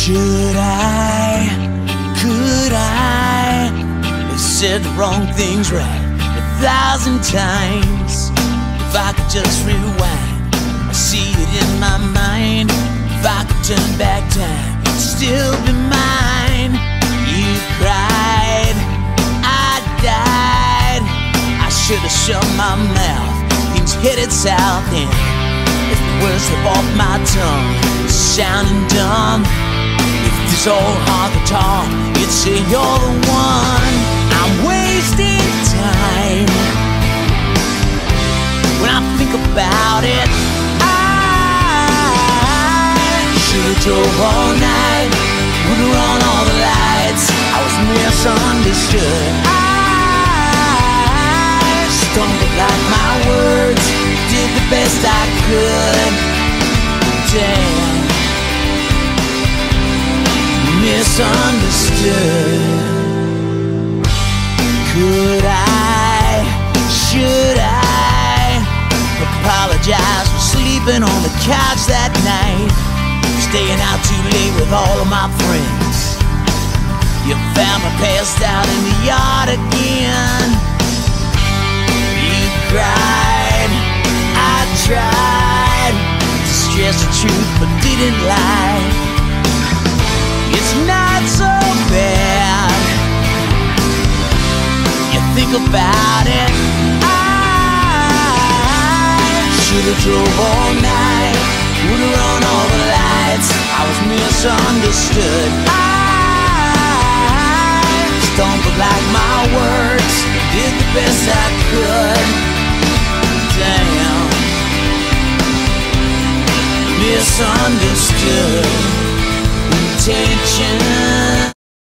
Should I, could I have said the wrong things right 1,000 times? If I could just rewind, I see it in my mind. If I could turn back time, it'd still be mine. You cried, I died. I should have shut my mouth, things headed south. And if the words slip off my tongue, sounding dumb, if this old hard guitar, you'd say you're the one. I'm wasting time. When I think about it, I should've drove all night, would've run all the lights. I was misunderstood. I stumbled like my words, did the best I could. Damn, misunderstood. Could I, should I apologize for sleeping on the couch that night, staying out too late with all of my friends? You found me passed out in the yard again. You cried, I tried to stress the truth but didn't lie. It's not so bad, you think about it. I should've drove all night, would've run all the lights. I was misunderstood. I stumbled like my words, did the best I could. Damn, misunderstood. Intention